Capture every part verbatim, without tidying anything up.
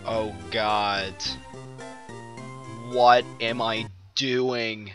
Oh god. What am I doing?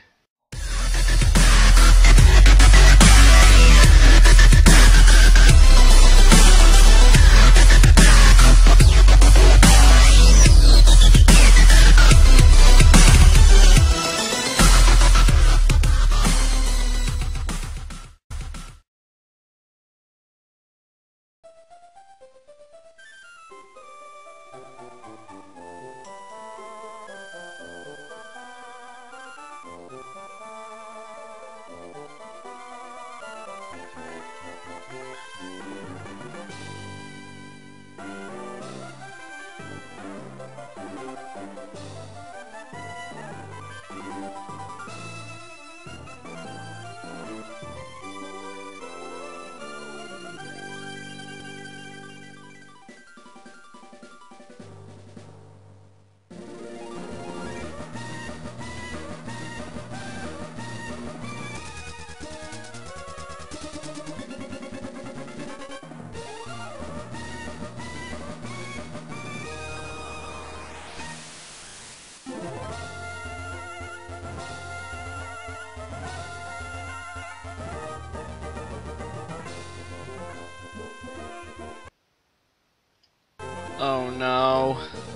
Oh no.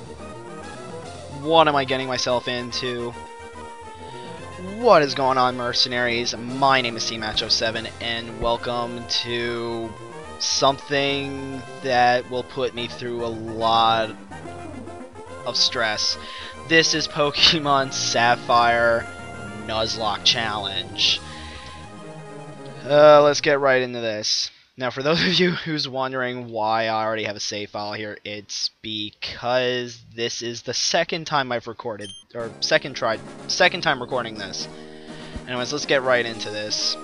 What am I getting myself into? What is going on, mercenaries? My name is C Match oh seven and welcome to something that will put me through a lot of stress. This is Pokemon Sapphire Nuzlocke Challenge. Uh, let's get right into this. Now, for those of you who's wondering why I already have a save file here, it's because this is the second time I've recorded, or second try, second time recording this. Anyways, let's get right into this.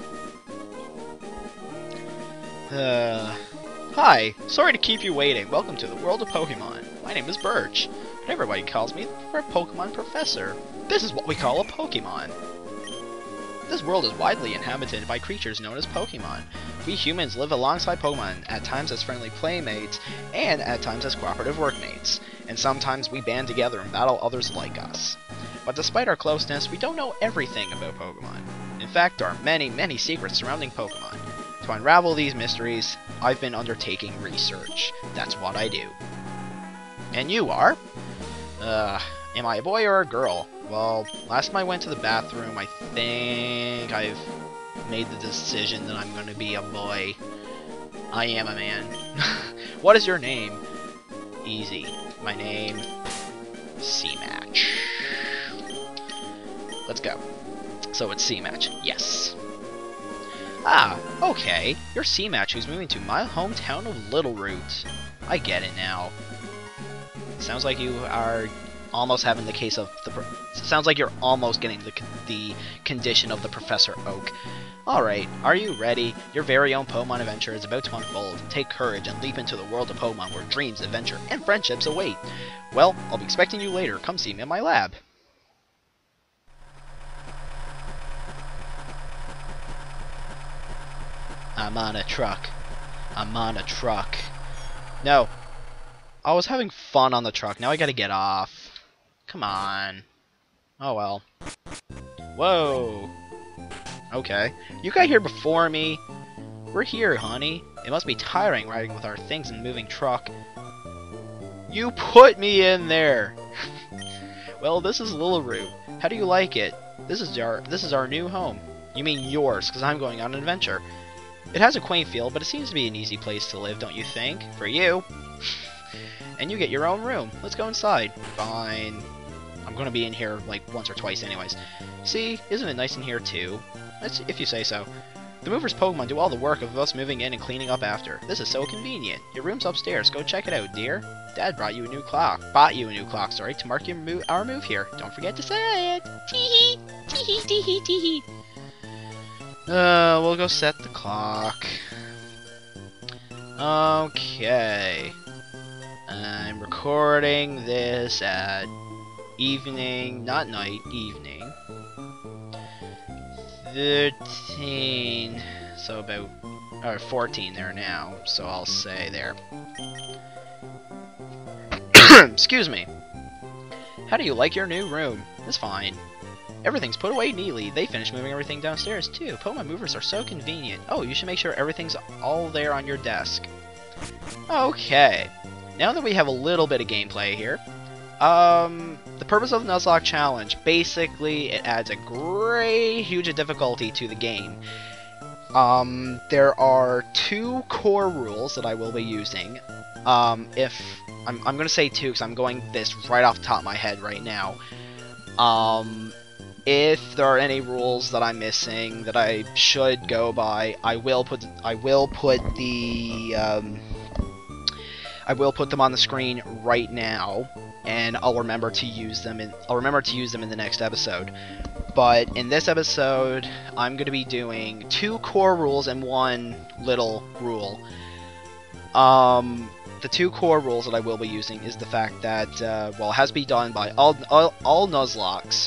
Uh, hi, sorry to keep you waiting. Welcome to the world of Pokemon. My name is Birch, but everybody calls me the Pokemon Professor. This is what we call a Pokemon. This world is widely inhabited by creatures known as Pokemon. We humans live alongside Pokemon, at times as friendly playmates, and at times as cooperative workmates. And sometimes we band together and battle others like us. But despite our closeness, we don't know everything about Pokemon. In fact, there are many, many secrets surrounding Pokemon. To unravel these mysteries, I've been undertaking research. That's what I do. And you are? Uh, am I a boy or a girl? Well, last time I went to the bathroom, I think I've made the decision that I'm going to be a boy. I am a man. What is your name? Easy. My name, C Match. Let's go. So it's C Match. Yes. Ah, okay. You're C Match who's moving to my hometown of Littleroot. I get it now. Sounds like you are almost having the case of the pro sounds like you're almost getting the the condition of the Professor Oak. Alright, are you ready? Your very own Pokemon adventure is about to unfold. Take courage and leap into the world of Pokemon where dreams, adventure, and friendships await. Well, I'll be expecting you later. Come see me in my lab. I'm on a truck. I'm on a truck. No. I was having fun on the truck. Now I gotta get off. Come on. Oh well. Whoa. Okay. You got here before me. We're here, honey. It must be tiring riding with our things in a moving truck. You put me in there. Well, this is Littleroot. How do you like it? This is our this is our new home. You mean yours, because I'm going on an adventure. It has a quaint feel, but it seems to be an easy place to live, don't you think? For you. And you get your own room. Let's go inside. Fine. I'm gonna be in here like once or twice anyways. See, isn't it nice in here too? That's if you say so. The movers Pokemon do all the work of us moving in and cleaning up after. This is so convenient. Your room's upstairs. Go check it out, dear. Dad brought you a new clock. Bought you a new clock, sorry, to mark your move our move here. Don't forget to say it. Tee-hee. Tee-hee, tee-hee, tee-hee. Uh, we'll go set the clock. Okay. I'm recording this at evening, not night, evening. thirteen, so about, or fourteen there now, so I'll say there. Excuse me. How do you like your new room? It's fine. Everything's put away neatly. They finished moving everything downstairs too. Pokemon movers are so convenient. Oh, you should make sure everything's all there on your desk. Okay. Now that we have a little bit of gameplay here, um, the purpose of the Nuzlocke Challenge, basically it adds a great huge difficulty to the game. Um, there are two core rules that I will be using. Um, if I'm, I'm going to say two because I'm going this right off the top of my head right now. Um, if there are any rules that I'm missing that I should go by, I will put I will put the um, I will put them on the screen right now, and I'll remember to use them in I'll remember to use them in the next episode. But in this episode, I'm going to be doing two core rules and one little rule. Um. The two core rules that I will be using is the fact that, uh, well, it has to be done by all, all, all Nuzlockes.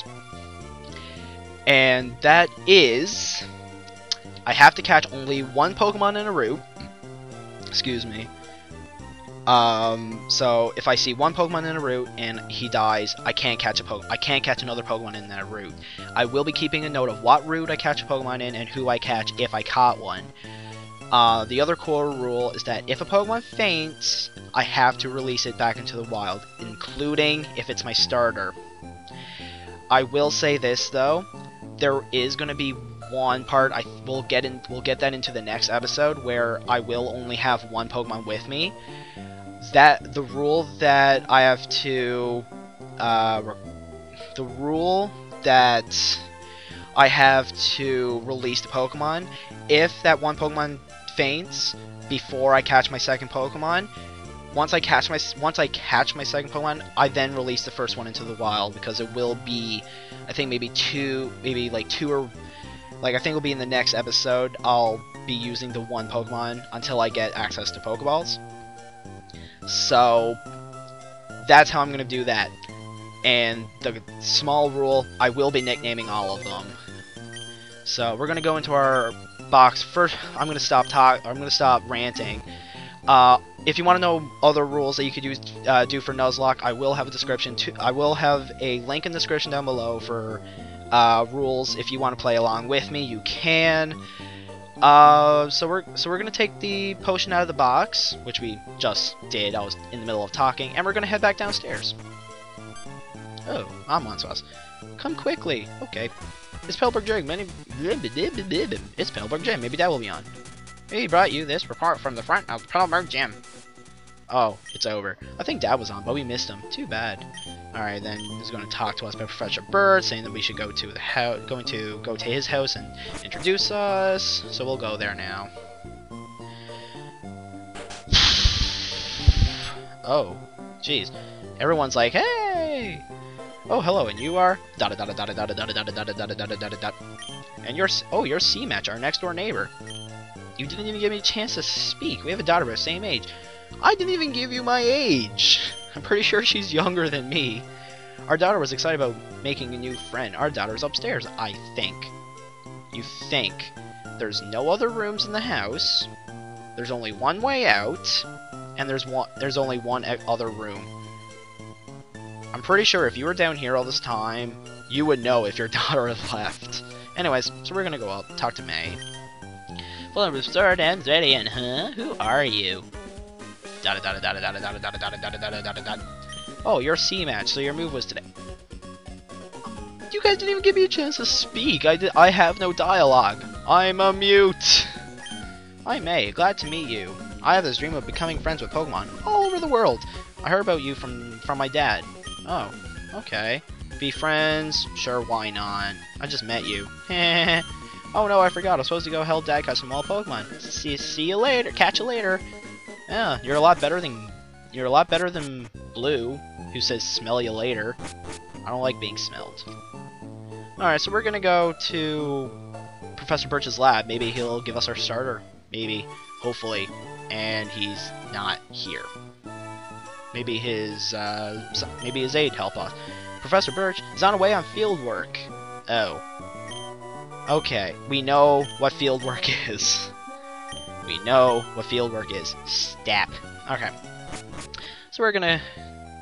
And that is, I have to catch only one Pokemon in a route. Excuse me. Um, so if I see one Pokemon in a route and he dies, I can't catch a po I can't catch another Pokemon in that route. I will be keeping a note of what route I catch a Pokemon in and who I catch if I caught one. Uh, the other core rule is that if a Pokemon faints, I have to release it back into the wild, including if it's my starter. I will say this though, there is going to be one part I will get in. We'll get that into the next episode where I will only have one Pokemon with me. That the rule that I have to, uh, the rule that I have to release the Pokemon. If that one Pokemon faints before I catch my second Pokemon, once I catch my once I catch my second Pokemon, I then release the first one into the wild because it will be, I think maybe two, maybe like two or like I think it'll be in the next episode. I'll be using the one Pokemon until I get access to Pokeballs. So that's how I'm gonna do that. And the small rule, I will be nicknaming all of them. So we're gonna go into our box first. I'm gonna stop talk. I'm gonna stop ranting. Uh, if you want to know other rules that you could use, uh, do for Nuzlocke, I will have a description. To, I will have a link in the description down below for uh, rules. If you want to play along with me, you can. Uh, so we're so we're gonna take the potion out of the box, which we just did. I was in the middle of talking, and we're gonna head back downstairs. Oh, Amonsauce. Come quickly. Okay. It's Pelberg Gym. Many... It's Pelberg Gym. Maybe Dad will be on. We brought you this report from the front of Pelberg Gym. Oh, it's over. I think Dad was on, but we missed him. Too bad. Alright, then he's going to talk to us about Professor Bird, saying that we should go to the house, going to go to his house and introduce us. So we'll go there now. Oh, jeez. Everyone's like, hey! Oh, hello, and you are dot dot dot dot dot dot dot dot dot dot dot dot. And you're oh, you're C-Match, our next door neighbor. You didn't even give me a chance to speak. We have a daughter about the same age. I didn't even give you my age. I'm pretty sure she's younger than me. Our daughter was excited about making a new friend. Our daughter's upstairs, I think. You think? There's no other rooms in the house. There's only one way out, and there's one. There's only one other room. I'm pretty sure if you were down here all this time, you would know if your daughter had left. Anyways, so we're gonna go up, talk to May. Well, I'm start and ready, and huh? Who are you? Da da da da da da da da da da da da da da da. Oh, you're C-Match, so your move was today. You guys didn't even give me a chance to speak. I did. I have no dialogue. I'm a mute. I'm May. Glad to meet you. I have this dream of becoming friends with Pokemon all over the world. I heard about you from from my dad. Oh, okay. Be friends? Sure, why not? I just met you. Oh no, I forgot. I was supposed to go help Dad catch some wild Pokemon. See, see you later. Catch you later. Yeah, you're a lot better than you're a lot better than Blue, who says smell you later. I don't like being smelled. All right, so we're gonna go to Professor Birch's lab. Maybe he'll give us our starter. Maybe, hopefully, and he's not here. Maybe his uh, maybe his aide help us. Professor Birch is on away on field work. Oh. Okay, we know what field work is. We know what field work is. Step. Okay. So we're gonna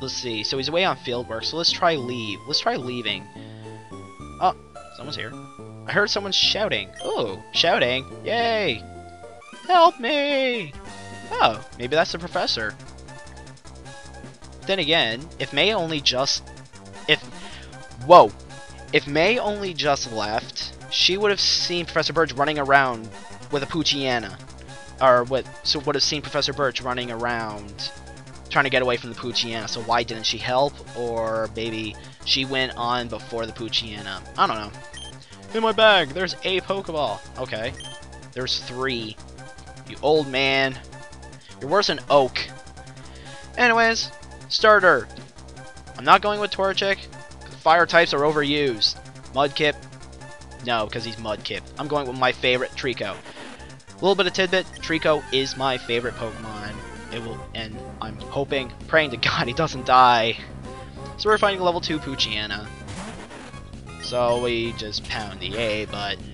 let's see. So he's away on field work, so let's try leave. Let's try leaving. Oh, someone's here. I heard someone shouting. Oh, shouting. Yay! Help me! Oh, maybe that's the professor. Then again, if May only just... If... Whoa! If May only just left, she would have seen Professor Birch running around with a Poochyena. Or what? So would have seen Professor Birch running around trying to get away from the Poochyena. So why didn't she help? Or maybe she went on before the Poochyena. I don't know. In my bag, there's a Pokeball. Okay. There's three. You old man. You're worse than Oak. Anyways, starter. I'm not going with Torchic. Fire types are overused. Mudkip. No, because he's Mudkip. I'm going with my favorite, Trico. A little bit of tidbit. Trico is my favorite Pokemon. It will, and I'm hoping, praying to God he doesn't die. So we're fighting a level two Poochyena. So we just pound the A button.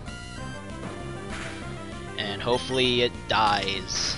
And hopefully it dies.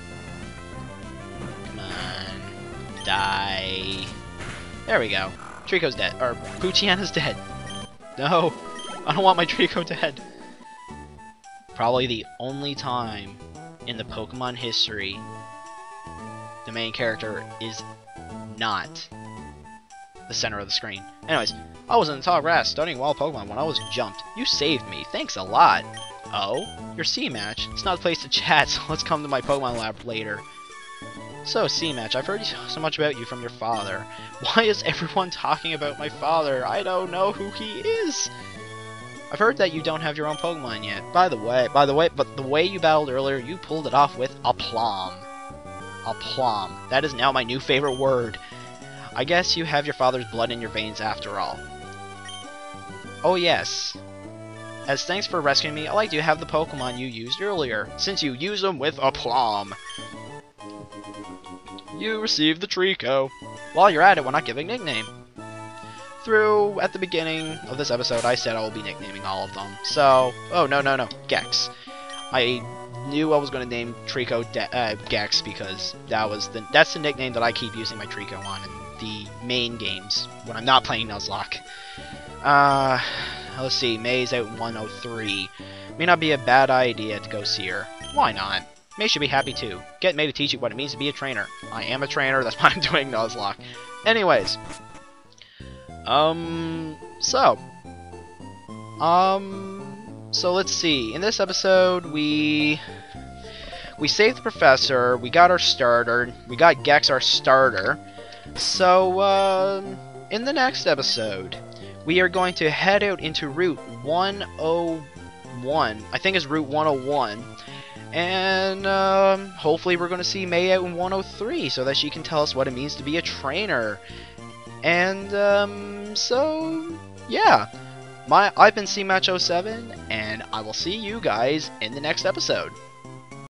Come on. Die. There we go. Trico's dead. Or Poochyena's dead. No. I don't want my Trico dead. Probably the only time in the Pokemon history the main character is not the center of the screen. Anyways, I was in the tall grass studying wild Pokemon when I was jumped. You saved me. Thanks a lot. Oh? Your C-Match? It's not a place to chat, so let's come to my Pokemon lab later. So, C-Match, I've heard so much about you from your father. Why is everyone talking about my father? I don't know who he is. I've heard that you don't have your own Pokemon yet. By the way, by the way, but the way you battled earlier, you pulled it off with aplomb. Aplomb. That is now my new favorite word. I guess you have your father's blood in your veins after all. Oh yes. As thanks for rescuing me, I'd like to have the Pokemon you used earlier, since you use them with aplomb. You received the Trico. While you're at it, we're not giving nickname. Through, at the beginning of this episode, I said I will be nicknaming all of them. So, oh no, no, no, Gex. I knew I was going to name Trico De uh, Gex because that was the that's the nickname that I keep using my Trico on in the main games when I'm not playing Nuzlocke. Uh, let's see, May's out one oh three. May not be a bad idea to go see her. Why not? May should be happy too. Get May to teach you what it means to be a trainer. I am a trainer, that's why I'm doing Nuzlocke. Anyways. Um, so. Um, so let's see. In this episode, we... We saved the professor, we got our starter, we got Gex our starter. So, um, in the next episode, we are going to head out into Route one oh one. I think it's Route one oh one. And um, hopefully we're going to see May out in one oh three so that she can tell us what it means to be a trainer. And um, so, yeah. My, I've been C Match oh seven, and I will see you guys in the next episode.